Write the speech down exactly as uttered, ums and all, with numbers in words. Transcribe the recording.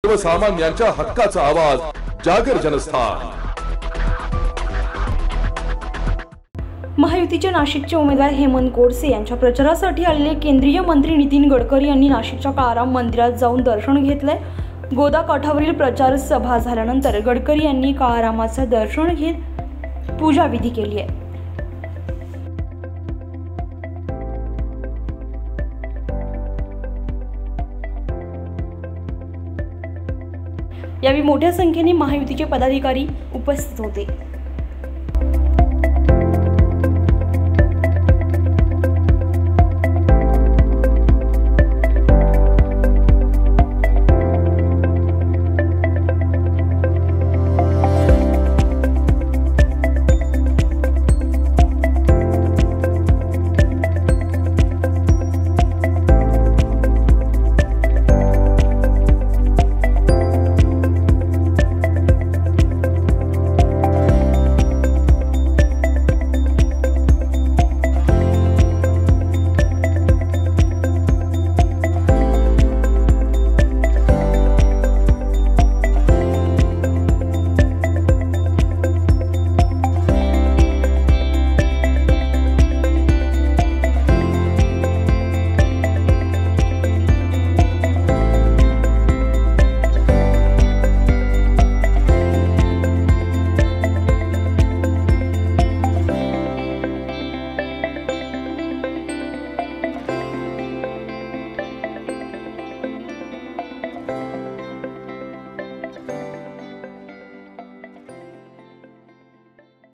सर्वसामान्यांच्या हक्काचा आवाज जागर जनस्थान। महायुतीचे नाशिकचे उमेदवार हेमंत गोडसे यांच्या प्रचारासाठी आलेले केंद्रीय मंत्री नितीन गडकरी यांनी नाशिकच्या काळाराम मंदिरात जाऊन दर्शन घेतले। गोदा काठावरील प्रचार सभा झाल्यानंतर गडकरी यांनी काळारामाचं दर्शन घेत पूजा विधी केली आहे। यावेळी मोठ्या संख्येने महायुतीचे पदाधिकारी उपस्थित होते।